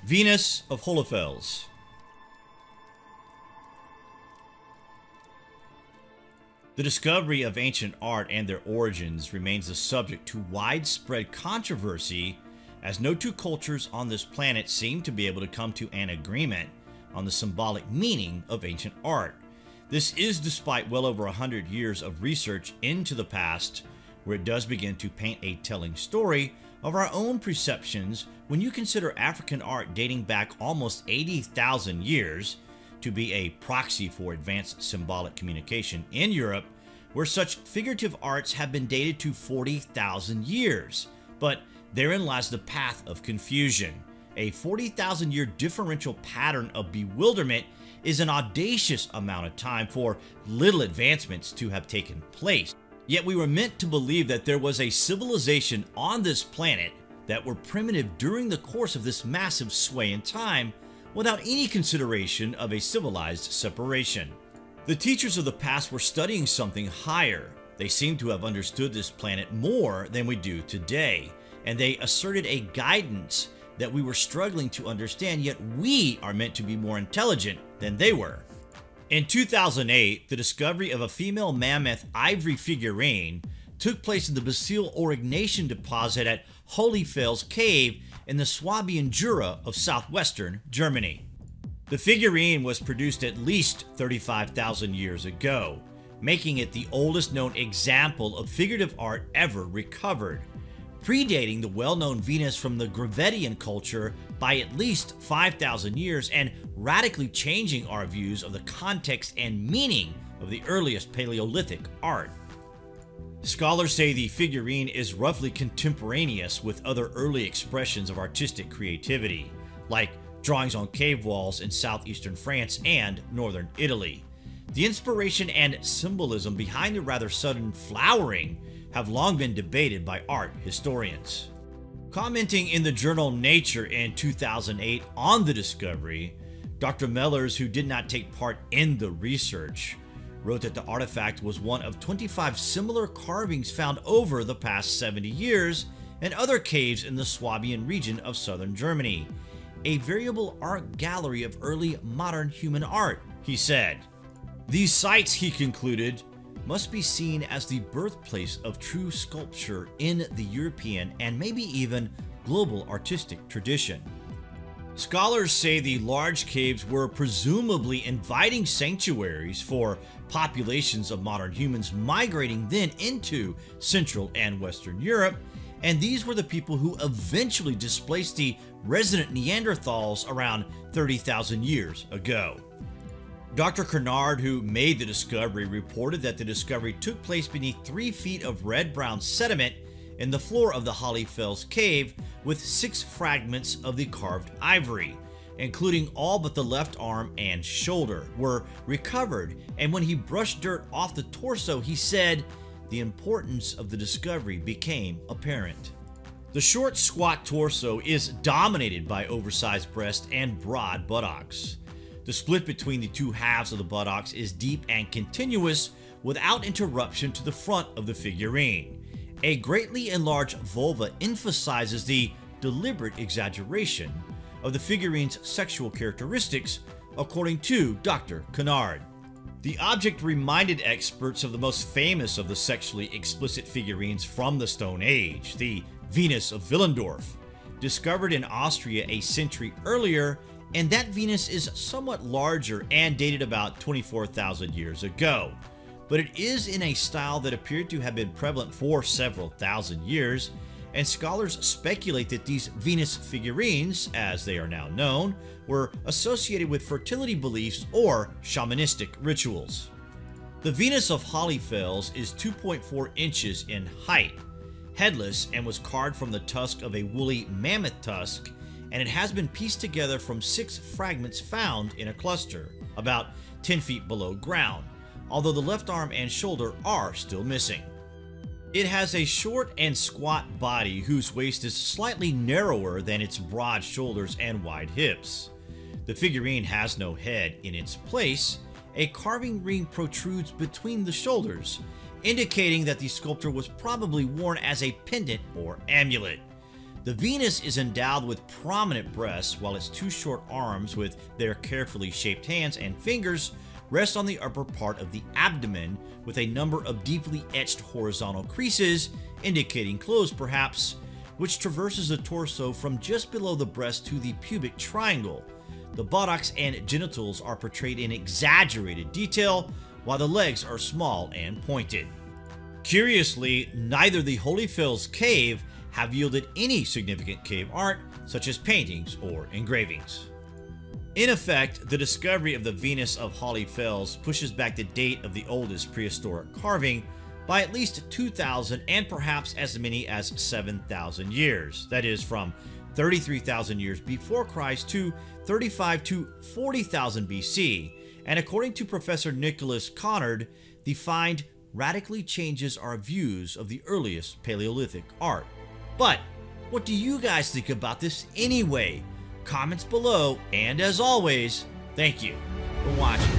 Venus of Hohle Fels. The discovery of ancient art and their origins remains a subject to widespread controversy, as no two cultures on this planet seem to be able to come to an agreement on the symbolic meaning of ancient art. This is despite well over 100 years of research into the past, where it does begin to paint a telling story of our own perceptions when you consider African art dating back almost 80,000 years to be a proxy for advanced symbolic communication in Europe, where such figurative arts have been dated to 40,000 years. But therein lies the path of confusion. A 40,000 year differential pattern of bewilderment is an audacious amount of time for little advancements to have taken place. Yet we were meant to believe that there was a civilization on this planet that were primitive during the course of this massive sway in time, without any consideration of a civilized separation. The teachers of the past were studying something higher. They seem to have understood this planet more than we do today, and they asserted a guidance that we were struggling to understand, yet we are meant to be more intelligent than they were. In 2008, the discovery of a female mammoth ivory figurine took place in the Basile Aurignacian deposit at Hohle Fels Cave in the Swabian Jura of southwestern Germany. The figurine was produced at least 35,000 years ago, making it the oldest known example of figurative art ever recovered, predating the well-known Venus from the Gravettian culture by at least 5,000 years and radically changing our views of the context and meaning of the earliest Paleolithic art. Scholars say the figurine is roughly contemporaneous with other early expressions of artistic creativity, like drawings on cave walls in southeastern France and northern Italy. The inspiration and symbolism behind the rather sudden flowering have long been debated by art historians. Commenting in the journal Nature in 2008 on the discovery, Dr. Mellers, who did not take part in the research, wrote that the artifact was one of 25 similar carvings found over the past 70 years in other caves in the Swabian region of southern Germany, a variable art gallery of early modern human art, he said. These sites, he concluded, must be seen as the birthplace of true sculpture in the European and maybe even global artistic tradition. Scholars say the large caves were presumably inviting sanctuaries for populations of modern humans migrating then into Central and Western Europe, and these were the people who eventually displaced the resident Neanderthals around 30,000 years ago. Dr. Kernard, who made the discovery, reported that the discovery took place beneath 3 feet of red-brown sediment in the floor of the Hohle Fels cave, with 6 fragments of the carved ivory, including all but the left arm and shoulder, were recovered, and when he brushed dirt off the torso, he said the importance of the discovery became apparent. The short, squat torso is dominated by oversized breast and broad buttocks. The split between the two halves of the buttocks is deep and continuous without interruption to the front of the figurine. A greatly enlarged vulva emphasizes the deliberate exaggeration of the figurine's sexual characteristics, according to Dr. Kernard. The object reminded experts of the most famous of the sexually explicit figurines from the Stone Age, the Venus of Willendorf, discovered in Austria a century earlier, and that Venus is somewhat larger and dated about 24,000 years ago. But it is in a style that appeared to have been prevalent for several thousand years, and scholars speculate that these Venus figurines, as they are now known, were associated with fertility beliefs or shamanistic rituals. The Venus of Hohle Fels is 2.4 inches in height, headless, and was carved from the tusk of a woolly mammoth tusk, and it has been pieced together from 6 fragments found in a cluster, about 10 feet below ground, although the left arm and shoulder are still missing. It has a short and squat body whose waist is slightly narrower than its broad shoulders and wide hips. The figurine has no head in its place. A carving ring protrudes between the shoulders, indicating that the sculpture was probably worn as a pendant or amulet. The Venus is endowed with prominent breasts, while its two short arms with their carefully shaped hands and fingers rest on the upper part of the abdomen with a number of deeply etched horizontal creases, indicating clothes perhaps, which traverses the torso from just below the breast to the pubic triangle. The buttocks and genitals are portrayed in exaggerated detail, while the legs are small and pointed. Curiously, neither the Hohle Fels cave have yielded any significant cave art, such as paintings or engravings. In effect, the discovery of the Venus of Hohle Fels pushes back the date of the oldest prehistoric carving by at least 2,000 and perhaps as many as 7,000 years. That is, from 33,000 years before Christ to 35 to 40,000 BC. And according to Professor Nicholas Connard, the find radically changes our views of the earliest Paleolithic art. But what do you guys think about this anyway? Comments below, and as always, thank you for watching.